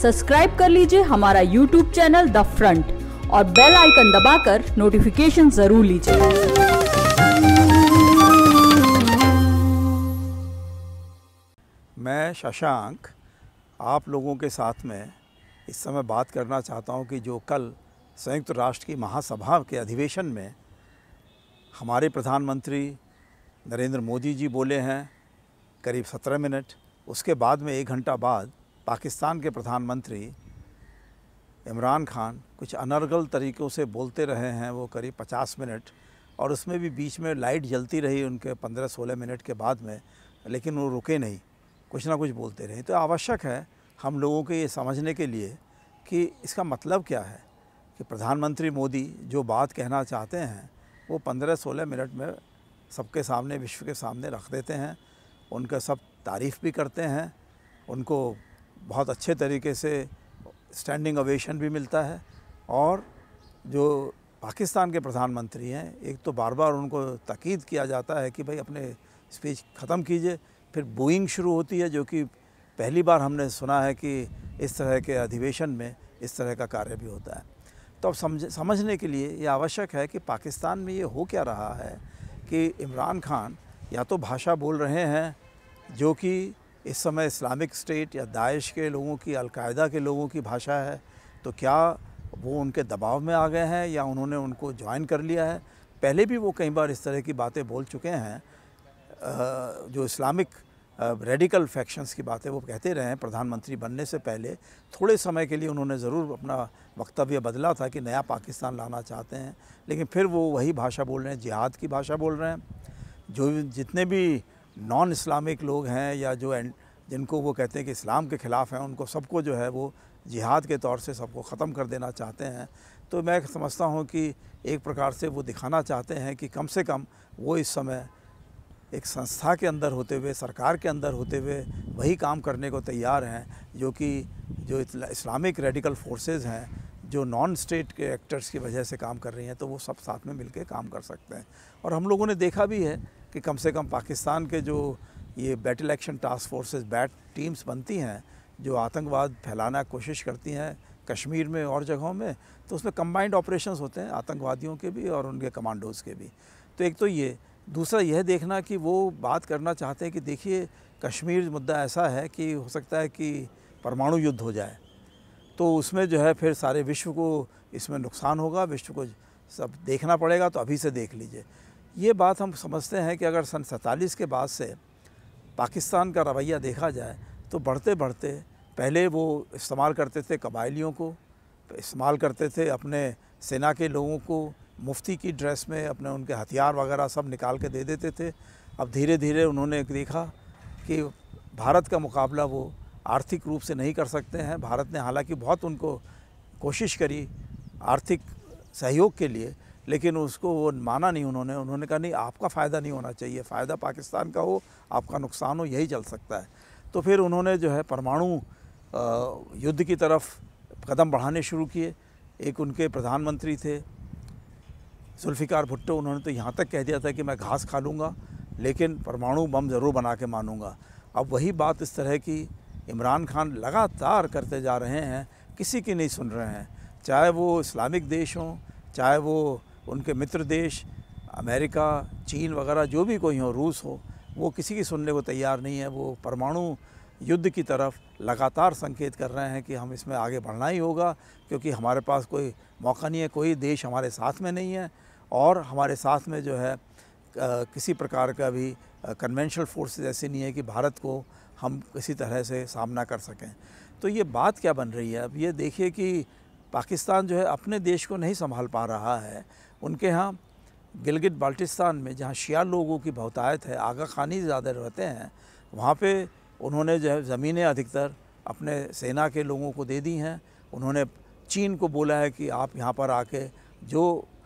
Subscribe कर लीजिए हमारा यूट्यूब चैनल द फ्रंट और बेल आइकन दबाकर नोटिफिकेशन जरूर लीजिए। मैं शशांक आप लोगों के साथ में इस समय बात करना चाहता हूं कि जो कल संयुक्त राष्ट्र की महासभा के अधिवेशन में हमारे प्रधानमंत्री नरेंद्र मोदी जी बोले हैं करीब 17 मिनट, उसके बाद में 1 घंटा बाद पाकिस्तान के प्रधानमंत्री इमरान खान कुछ अनर्गल तरीक़ों से बोलते रहे हैं वो करीब 50 मिनट, और उसमें भी बीच में लाइट जलती रही उनके 15-16 मिनट के बाद में, लेकिन वो रुके नहीं, कुछ ना कुछ बोलते रहे। तो आवश्यक है हम लोगों को ये समझने के लिए कि इसका मतलब क्या है कि प्रधानमंत्री मोदी जो बात कहना चाहते हैं वो 15-16 मिनट में सबके सामने, विश्व के सामने रख देते हैं। उनका सब तारीफ़ भी करते हैं, उनको बहुत अच्छे तरीके से स्टैंडिंग ओवेशन भी मिलता है। और जो पाकिस्तान के प्रधानमंत्री हैं, एक तो बार बार उनको ताकीद किया जाता है कि भाई अपने स्पीच ख़त्म कीजिए, फिर बूइंग शुरू होती है, जो कि पहली बार हमने सुना है कि इस तरह के अधिवेशन में इस तरह का कार्य भी होता है। तो अब समझने के लिए ये आवश्यक है कि पाकिस्तान में ये हो क्या रहा है कि इमरान खान या तो भाषा बोल रहे हैं जो कि इस समय इस्लामिक स्टेट या दाइश के लोगों की, अलकायदा के लोगों की भाषा है, तो क्या वो उनके दबाव में आ गए हैं या उन्होंने उनको ज्वाइन कर लिया है। पहले भी वो कई बार इस तरह की बातें बोल चुके हैं, जो इस्लामिक रेडिकल फैक्शंस की बातें वो कहते रहे हैं। प्रधानमंत्री बनने से पहले थोड़े समय के लिए उन्होंने ज़रूर अपना वक्तव्य बदला था कि नया पाकिस्तान लाना चाहते हैं, लेकिन फिर वो वही भाषा बोल रहे हैं, जिहाद की भाषा बोल रहे हैं। जो जितने भी नॉन इस्लामिक लोग हैं या जो जिनको वो कहते हैं कि इस्लाम के ख़िलाफ़ हैं, उनको सबको जो है वो जिहाद के तौर से सबको ख़त्म कर देना चाहते हैं। तो मैं समझता हूँ कि एक प्रकार से वो दिखाना चाहते हैं कि कम से कम वो इस समय एक संस्था के अंदर होते हुए, सरकार के अंदर होते हुए वही काम करने को तैयार हैं जो इस्लामिक रेडिकल फोर्सेस हैं, जो नॉन स्टेट के एक्टर्स की वजह से काम कर रही हैं, तो वो सब साथ में मिलकर काम कर सकते हैं। और हम लोगों ने देखा भी है कि कम से कम पाकिस्तान के जो ये battle action task forces, BAT teams बनती हैं जो आतंकवाद फैलाना कोशिश करती हैं कश्मीर में और जगहों में, तो उसमें कंबाइंड ऑपरेशंस होते हैं आतंकवादियों के भी और उनके कमांडोज़ के भी। तो एक तो ये, दूसरा यह देखना कि वो बात करना चाहते हैं कि देखिए कश्मीर मुद्दा ऐसा है कि हो सकता है कि परमाणु युद्ध हो जाए, तो उसमें जो है फिर सारे विश्व को इसमें नुकसान होगा, विश्व को सब देखना पड़ेगा, तो अभी से देख लीजिए। ये बात हम समझते हैं कि अगर सन 47 के बाद से पाकिस्तान का रवैया देखा जाए तो बढ़ते बढ़ते पहले वो इस्तेमाल करते थे कबायलियों को, इस्तेमाल करते थे अपने सेना के लोगों को, मुफ्ती की ड्रेस में अपने उनके हथियार वगैरह सब निकाल के दे देते थे। अब धीरे धीरे उन्होंने देखा कि भारत का मुकाबला वो आर्थिक रूप से नहीं कर सकते हैं। भारत ने हालांकि बहुत उनको कोशिश करी आर्थिक सहयोग के लिए, लेकिन उसको वो माना नहीं उन्होंने कहा नहीं, आपका फ़ायदा नहीं होना चाहिए, फ़ायदा पाकिस्तान का हो, आपका नुकसान हो, यही चल सकता है। तो फिर उन्होंने जो है परमाणु युद्ध की तरफ कदम बढ़ाने शुरू किए। एक उनके प्रधानमंत्री थे जुल्फ़िकार भुट्टो, उन्होंने तो यहाँ तक कह दिया था कि मैं घास खा लूँगा लेकिन परमाणु बम ज़रूर बना के मानूंगा। अब वही बात इस तरह की इमरान खान लगातार करते जा रहे हैं, किसी की नहीं सुन रहे हैं, चाहे वो इस्लामिक देश हों, चाहे वो उनके मित्र देश अमेरिका, चीन वगैरह जो भी कोई हो, रूस हो, वो किसी की सुनने को तैयार नहीं है। वो परमाणु युद्ध की तरफ लगातार संकेत कर रहे हैं कि हम इसमें आगे बढ़ना ही होगा, क्योंकि हमारे पास कोई मौका नहीं है, कोई देश हमारे साथ में नहीं है और हमारे साथ में जो है किसी प्रकार का भी कन्वेंशनल फोर्सेस ऐसे नहीं है कि भारत को हम किसी तरह से सामना कर सकें। तो ये बात क्या बन रही है? अब ये देखिए कि पाकिस्तान जो है अपने देश को नहीं संभाल पा रहा है। उनके यहाँ गिलगित बाल्टिस्तान में जहाँ शिया लोगों की बहुतायत है, आगा खानी ज़्यादा रहते हैं, वहाँ पे उन्होंने जो है ज़मीनें अधिकतर अपने सेना के लोगों को दे दी हैं। उन्होंने चीन को बोला है कि आप यहाँ पर आके जो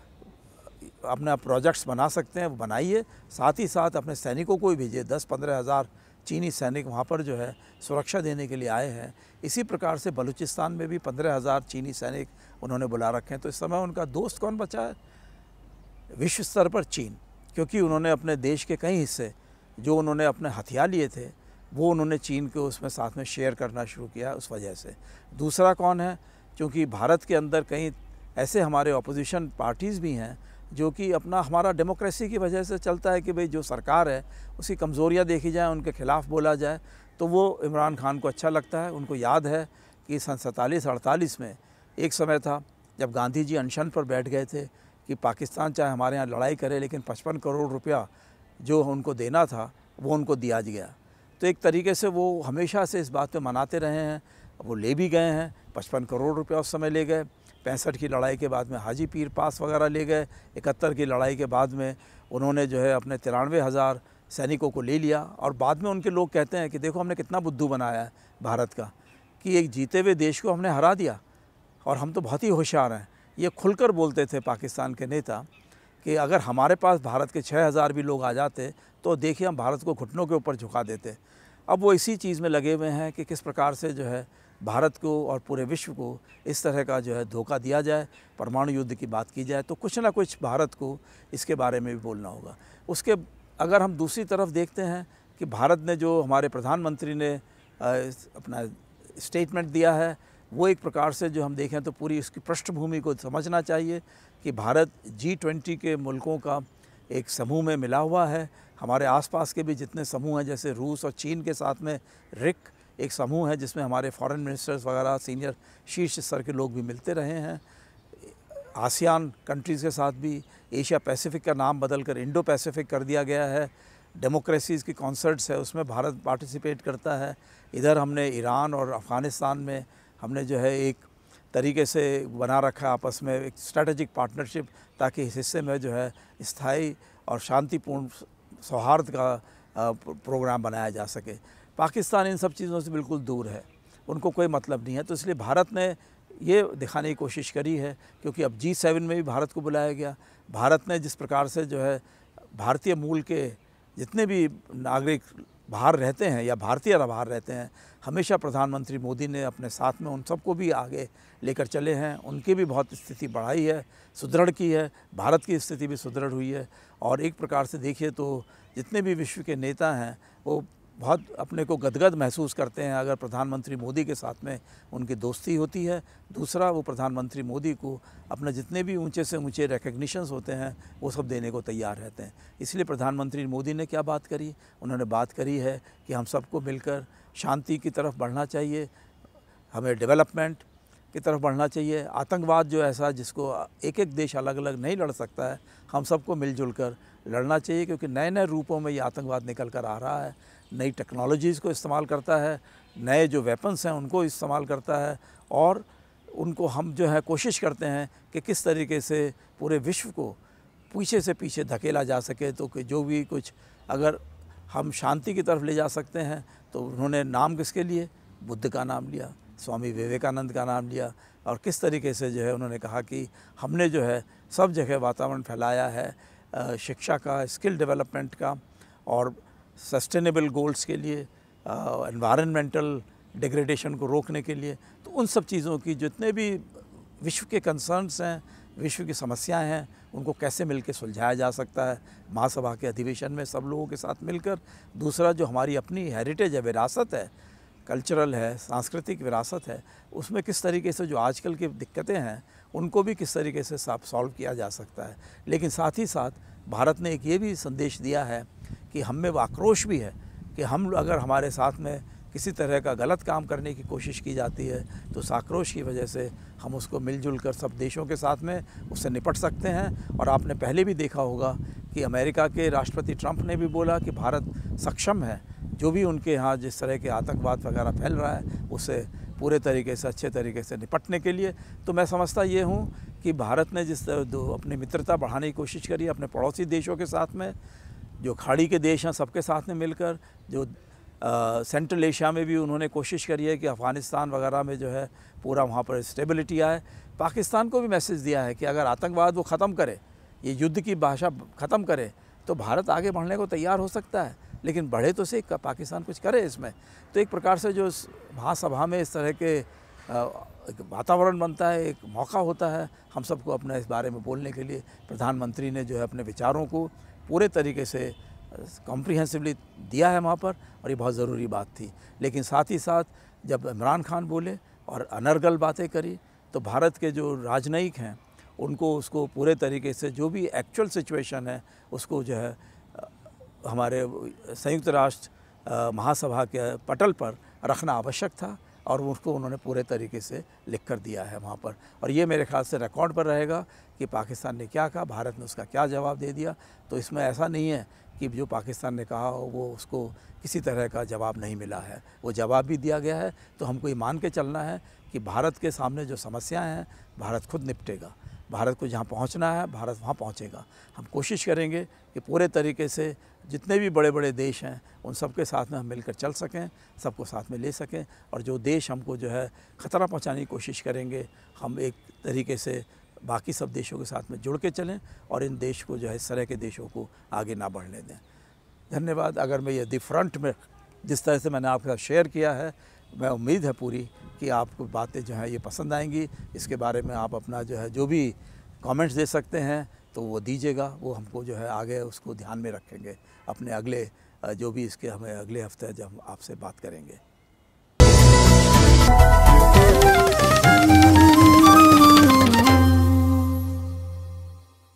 अपना प्रोजेक्ट्स बना सकते हैं वो बनाइए, साथ ही साथ अपने सैनिकों को भी भेजिए। 10-15 हज़ार चीनी सैनिक वहाँ पर जो है सुरक्षा देने के लिए आए हैं। इसी प्रकार से बलूचिस्तान में भी 15,000 चीनी सैनिक उन्होंने बुला रखे हैं। तो इस समय उनका दोस्त कौन बचा है विश्व स्तर पर? चीन, क्योंकि उन्होंने अपने देश के कई हिस्से जो उन्होंने अपने हथिया लिए थे वो उन्होंने चीन को उसमें साथ में शेयर करना शुरू किया उस वजह से। दूसरा कौन है, क्योंकि भारत के अंदर कई ऐसे हमारे अपोजिशन पार्टीज़ भी हैं जो कि अपना हमारा डेमोक्रेसी की वजह से चलता है कि भाई जो सरकार है उसकी कमज़ोरियाँ देखी जाए, उनके खिलाफ़ बोला जाए, तो वो इमरान खान को अच्छा लगता है। उनको याद है कि सन 47-48 में एक समय था जब गांधी जी अनशन पर बैठ गए थे कि पाकिस्तान चाहे हमारे यहाँ लड़ाई करे लेकिन 55 करोड़ रुपया जो उनको देना था वो उनको दिया गया। तो एक तरीके से वो हमेशा से इस बात पे मनाते रहे हैं, वो ले भी गए हैं। 55 करोड़ रुपया उस समय ले गए। 65 की लड़ाई के बाद में हाजी पीर पास वगैरह ले गए। 71 की लड़ाई के बाद में उन्होंने जो है अपने 93,000 सैनिकों को ले लिया। और बाद में उनके लोग कहते हैं कि देखो हमने कितना बुद्धू बनाया है भारत का, कि एक जीते हुए देश को हमने हरा दिया और हम तो बहुत ही होशियार हैं। ये खुलकर बोलते थे पाकिस्तान के नेता कि अगर हमारे पास भारत के 6,000 भी लोग आ जाते तो देखिए हम भारत को घुटनों के ऊपर झुका देते। अब वो इसी चीज़ में लगे हुए हैं कि किस प्रकार से जो है भारत को और पूरे विश्व को इस तरह का जो है धोखा दिया जाए, परमाणु युद्ध की बात की जाए। तो कुछ ना कुछ भारत को इसके बारे में भी बोलना होगा। उसके अगर हम दूसरी तरफ देखते हैं कि भारत ने जो हमारे प्रधानमंत्री ने अपना स्टेटमेंट दिया है, वो एक प्रकार से जो हम देखें तो पूरी इसकी पृष्ठभूमि को समझना चाहिए कि भारत G20 के मुल्कों का एक समूह में मिला हुआ है। हमारे आसपास के भी जितने समूह हैं, जैसे रूस और चीन के साथ में रिक एक समूह है जिसमें हमारे फॉरेन मिनिस्टर्स वगैरह सीनियर शीर्ष स्तर के लोग भी मिलते रहे हैं। आसियान कंट्रीज़ के साथ भी, एशिया पैसिफिक का नाम बदलकर इंडो पैसिफिक कर दिया गया है। डेमोक्रेसीज़ की कॉन्सर्ट्स है, उसमें भारत पार्टिसिपेट करता है। इधर हमने ईरान और अफ़गानिस्तान में हमने जो है एक तरीके से बना रखा आपस में एक स्ट्रेटेजिक पार्टनरशिप, ताकि इस हिस्से में जो है स्थायी और शांतिपूर्ण सौहार्द का प्रोग्राम बनाया जा सके। पाकिस्तान इन सब चीज़ों से बिल्कुल दूर है, उनको कोई मतलब नहीं है। तो इसलिए भारत ने ये दिखाने की कोशिश करी है, क्योंकि अब G7 में भी भारत को बुलाया गया। भारत ने जिस प्रकार से जो है भारतीय मूल के जितने भी नागरिक बाहर रहते हैं या भारतीय बाहर रहते हैं, हमेशा प्रधानमंत्री मोदी ने अपने साथ में उन सबको भी आगे लेकर चले हैं। उनकी भी बहुत स्थिति बढ़ाई है, सुदृढ़ की है। भारत की स्थिति भी सुदृढ़ हुई है। और एक प्रकार से देखिए तो जितने भी विश्व के नेता हैं वो बहुत अपने को गदगद महसूस करते हैं अगर प्रधानमंत्री मोदी के साथ में उनकी दोस्ती होती है। दूसरा, वो प्रधानमंत्री मोदी को अपने जितने भी ऊंचे से ऊंचे रिकग्निशंस होते हैं वो सब देने को तैयार रहते हैं। इसलिए प्रधानमंत्री मोदी ने क्या बात करी, उन्होंने बात करी है कि हम सबको मिलकर शांति की तरफ बढ़ना चाहिए, हमें डेवलपमेंट की तरफ बढ़ना चाहिए। आतंकवाद जो ऐसा जिसको एक एक देश अलग अलग नहीं लड़ सकता है, हम सबको मिलजुल कर लड़ना चाहिए, क्योंकि नए नए रूपों में ये आतंकवाद निकल कर आ रहा है। नई टेक्नोलॉजीज़ को इस्तेमाल करता है, नए जो वेपन्स हैं उनको इस्तेमाल करता है, और उनको हम जो है कोशिश करते हैं कि किस तरीके से पूरे विश्व को पीछे से पीछे धकेला जा सके। तो कि जो भी कुछ अगर हम शांति की तरफ ले जा सकते हैं, तो उन्होंने नाम किसके लिए, बुद्ध का नाम लिया, स्वामी विवेकानंद का नाम लिया, और किस तरीके से जो है उन्होंने कहा कि हमने जो है सब जगह वातावरण फैलाया है शिक्षा का, स्किल डेवलपमेंट का, और सस्टेनेबल गोल्स के लिए, एनवायरनमेंटल डिग्रेडेशन को रोकने के लिए। तो उन सब चीज़ों की जितने भी विश्व के कंसर्न्स हैं, विश्व की समस्याएं हैं, उनको कैसे मिलकर सुलझाया जा सकता है महासभा के अधिवेशन में सब लोगों के साथ मिलकर। दूसरा, जो हमारी अपनी हेरिटेज है, विरासत है, कल्चरल है, सांस्कृतिक विरासत है, उसमें किस तरीके से जो आजकल की दिक्कतें हैं उनको भी किस तरीके से सॉल्व किया जा सकता है। लेकिन साथ ही साथ भारत ने एक ये भी संदेश दिया है कि हम में वो आक्रोश भी है कि हम अगर हमारे साथ में किसी तरह का गलत काम करने की कोशिश की जाती है तो उस आक्रोश की वजह से हम उसको मिलजुल कर सब देशों के साथ में उससे निपट सकते हैं। और आपने पहले भी देखा होगा कि अमेरिका के राष्ट्रपति ट्रंप ने भी बोला कि भारत सक्षम है जो भी उनके यहाँ जिस तरह के आतंकवाद वगैरह फैल रहा है उससे पूरे तरीके से अच्छे तरीके से निपटने के लिए। तो मैं समझता ये हूँ कि भारत ने जिस अपनी मित्रता बढ़ाने की कोशिश करी अपने पड़ोसी देशों के साथ में, जो खाड़ी के देश हैं सबके साथ में मिलकर, जो सेंट्रल एशिया में भी उन्होंने कोशिश करी है कि अफ़गानिस्तान वगैरह में जो है पूरा वहाँ पर स्टेबिलिटी आए। पाकिस्तान को भी मैसेज दिया है कि अगर आतंकवाद वो ख़त्म करे, ये युद्ध की भाषा ख़त्म करे, तो भारत आगे बढ़ने को तैयार हो सकता है, लेकिन बढ़े तो से पाकिस्तान कुछ करे इसमें। तो एक प्रकार से जो महासभा में इस तरह के एक वातावरण बनता है, एक मौका होता है हम सबको अपना इस बारे में बोलने के लिए। प्रधानमंत्री ने जो है अपने विचारों को पूरे तरीके से कॉम्प्रिहेंसिवली दिया है वहाँ पर, और ये बहुत ज़रूरी बात थी। लेकिन साथ ही साथ जब इमरान खान बोले और अनर्गल बातें करी, तो भारत के जो राजनयिक हैं उनको उसको पूरे तरीके से जो भी एक्चुअल सिचुएशन है उसको जो है हमारे संयुक्त राष्ट्र महासभा के पटल पर रखना आवश्यक था, और उसको उन्होंने पूरे तरीके से लिख कर दिया है वहाँ पर। और ये मेरे ख्याल से रिकॉर्ड पर रहेगा कि पाकिस्तान ने क्या कहा, भारत ने उसका क्या जवाब दे दिया। तो इसमें ऐसा नहीं है कि जो पाकिस्तान ने कहा हो वो उसको किसी तरह का जवाब नहीं मिला है, वो जवाब भी दिया गया है। तो हमको ये मान के चलना है कि भारत के सामने जो समस्याएं हैं भारत खुद निपटेगा। भारत को जहाँ पहुँचना है भारत वहाँ पहुँचेगा। हम कोशिश करेंगे कि पूरे तरीके से जितने भी बड़े बड़े देश हैं उन सब के साथ में हम मिलकर चल सकें, सबको साथ में ले सकें, और जो देश हमको जो है ख़तरा पहुँचाने की कोशिश करेंगे हम एक तरीके से बाकी सब देशों के साथ में जुड़ के चलें, और इन देश को जो है इस तरह के देशों को आगे ना बढ़ने दें। धन्यवाद। अगर मैं ये द फ्रंट में जिस तरह से मैंने आपके साथ शेयर किया है, मैं उम्मीद है पूरी कि आपको बातें जो हैं ये पसंद आएंगी। इसके बारे में आप अपना जो है जो भी कमेंट्स दे सकते हैं तो वो दीजिएगा, वो हमको जो है आगे उसको ध्यान में रखेंगे अपने अगले जो भी इसके हमें अगले हफ्ते जब हम आपसे बात करेंगे।